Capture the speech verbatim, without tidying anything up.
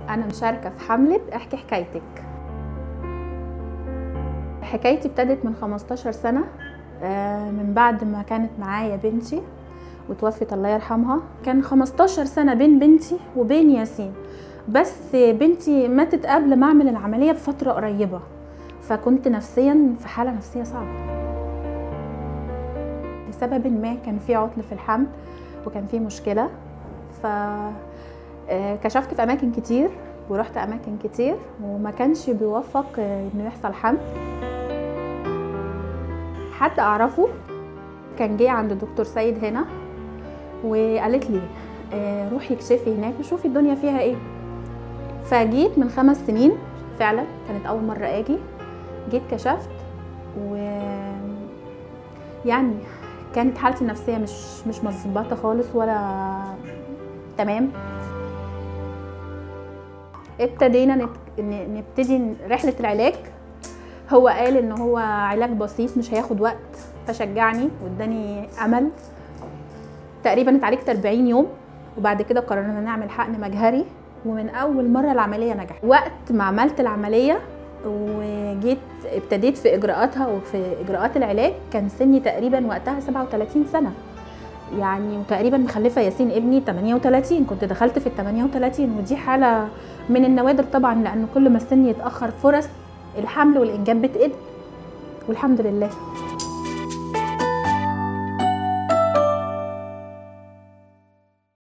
أنا مشاركة في حملة احكي حكايتك. حكايتي ابتدت من خمستاشر سنة، من بعد ما كانت معايا بنتي وتوفت الله يرحمها. كان خمستاشر سنة بين بنتي وبين ياسين، بس بنتي ماتت قبل ما أعمل العملية بفترة قريبة، فكنت نفسيا في حالة نفسية صعبة. لسبب ما كان في عطل في الحمل وكان في مشكلة، فكشفت في أماكن كتير ورحت أماكن كتير وما كانش بيوفق إنه يحصل حمل. حد أعرفه كان جه عند دكتور سيد هنا وقالت لي روحي اكشفي هناك وشوفي الدنيا فيها ايه. فجيت من خمس سنين فعلا، كانت أول مرة أجي. جيت كشفت و يعني كانت حالتي النفسية مش مش مظبوطة خالص ولا تمام. ابتدينا نبتدي رحلة العلاج. هو قال ان هو علاج بسيط مش هياخد وقت، فشجعني واداني امل. تقريبا اتعالجت أربعين يوم وبعد كده قررنا نعمل حقن مجهري، ومن اول مره العمليه نجحت. وقت ما عملت العمليه وجيت ابتديت في اجراءاتها وفي اجراءات العلاج كان سني تقريبا وقتها سبعة وتلاتين سنة يعني، وتقريبا مخلفه ياسين ابني تمانية وتلاتين. كنت دخلت في ال تمانية وتلاتين، ودي حاله من النوادر طبعا، لان كل ما السن يتاخر فرص الحمل والانجاب بتقل، والحمد لله.